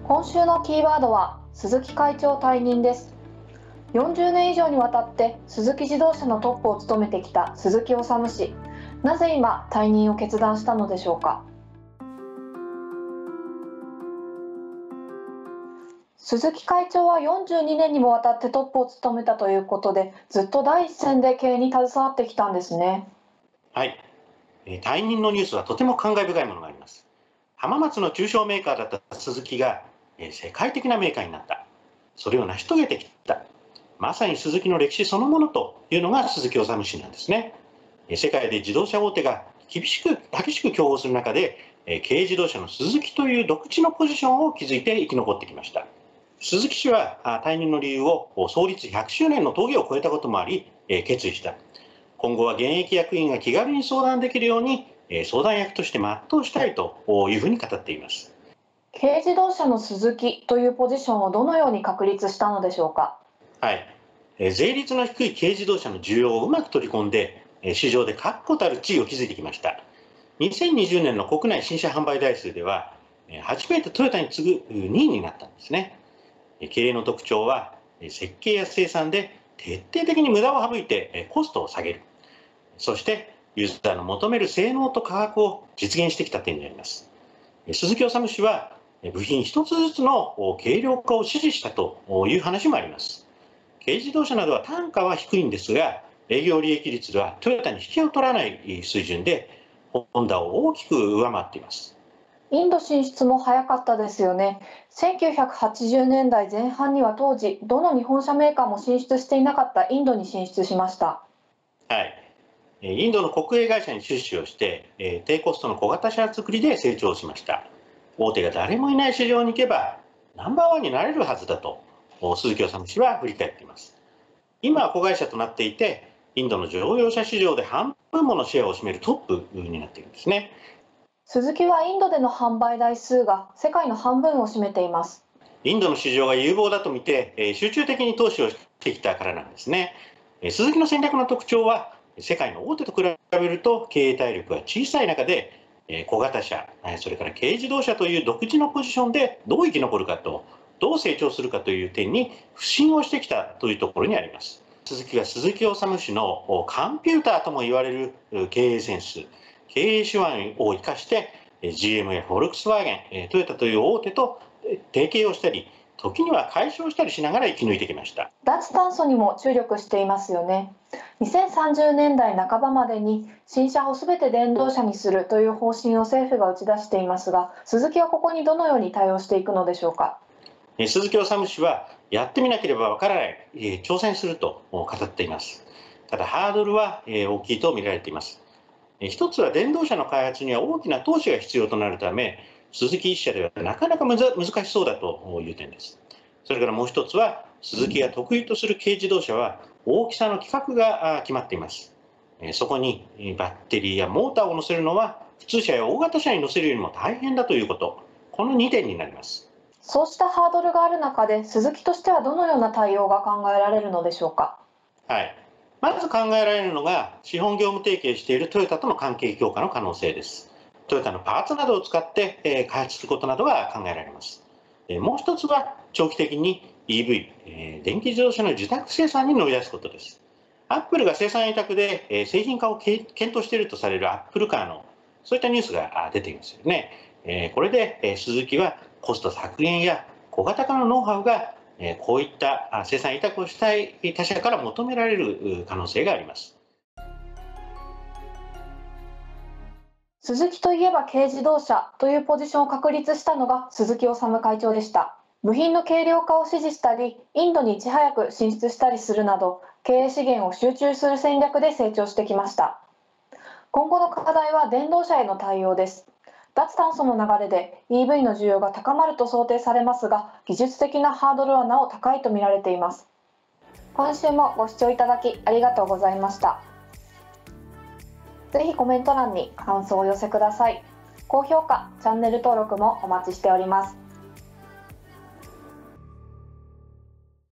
今週のキーワードは鈴木会長退任です。40年以上にわたって鈴木自動車のトップを務めてきた鈴木修氏、なぜ今退任を決断したのでしょうか。鈴木会長は42年にもわたってトップを務めたということで、ずっと第一線で経営に携わってきたんですね。 はい、退任のニュースはとても感慨深いものがあります。浜松の中小メーカーだった鈴木が世界的なメーカーになった。それを成し遂げてきた。まさに鈴木の歴史そのものというのが鈴木修氏なんですね。世界で自動車大手が激しく競合する中で、軽自動車の鈴木という独自のポジションを築いて生き残ってきました。鈴木氏は退任の理由を創立100周年の峠を越えたこともあり決意した。今後は現役役員が気軽に相談できるように相談役として全うしたいというふうに語っています。 軽自動車の鈴木というポジションをどのように確立したのでしょうか。 はい、税率の低い軽自動車の需要をうまく取り込んで市場で確固たる地位を築いてきました。2020年の国内新車販売台数では初めてトヨタに次ぐ2位になったんですね。経営の特徴は設計や生産で徹底的に無駄を省いてコストを下げる。そしてユーザーの求める性能と価格を実現してきた点にあります。鈴木修氏は部品一つずつの軽量化を指示したという話もあります。軽自動車などは単価は低いんですが、営業利益率はトヨタに引けを取らない水準でホンダを大きく上回っています。 インド進出も早かったですよね。1980年代前半には当時どの日本車メーカーも進出していなかったインドに進出しました。 はい、インドの国営会社に出資をして低コストの小型車作りで成長しました。大手が誰もいない市場に行けばナンバーワンになれるはずだと鈴木修氏は振り返っています。今は子会社となっていて、インドの乗用車市場で半分ものシェアを占めるトップになっているんですね。 鈴木はインドでの販売台数が世界の半分を占めています。 インドの市場が有望だと見て集中的に投資をしてきたからなんですね。鈴木の戦略の特徴は世界の大手と比べると経営体力が小さい中で小型車、それから軽自動車という独自のポジションでどう生き残るかと、どう成長するかという点に不信をしてきたというところにあります。鈴木は鈴木修氏のコンピューターとも言われる経営センス、経営手腕を生かして GM やフォルクスワーゲン、トヨタという大手と提携をしたり、時には解消したりしながら生き抜いてきました。 脱炭素にも注力していますよね。2030年代半ばまでに新車をすべて電動車にするという方針を政府が打ち出していますが、鈴木はここにどのように対応していくのでしょうか。 鈴木修氏はやってみなければわからない、挑戦すると語っています。ただハードルは大きいと見られています。一つは電動車の開発には大きな投資が必要となるため、鈴木一社ではなかなか難しそうだという点です。それからもう一つは、鈴木が得意とする軽自動車は大きさの規格が決まっています。そこにバッテリーやモーターを乗せるのは普通車や大型車に乗せるよりも大変だということ、この2点になります。 そうしたハードルがある中で、鈴木としてはどのような対応が考えられるのでしょうか。 はい、まず考えられるのが資本業務提携しているトヨタとの関係強化の可能性です。トヨタのパーツなどを使って開発することなどが考えられます。もう一つは長期的に EV、電気自動車の受託生産に乗り出すことです。アップルが生産委託で製品化を検討しているとされるアップルカーのそういったニュースが出ていますよね。これで鈴木はコスト削減や小型化のノウハウがこういった生産委託をしたい他社から求められる可能性があります。 鈴木といえば軽自動車というポジションを確立したのが鈴木修会長でした。部品の軽量化を指示したり、インドにいち早く進出したりするなど、経営資源を集中する戦略で成長してきました。今後の課題は電動車への対応です。脱炭素の流れで EV の需要が高まると想定されますが、技術的なハードルはなお高いと見られています。今週もご視聴いただきありがとうございました。ぜひコメント欄に感想をお寄せください。高評価、チャンネル登録もお待ちしております。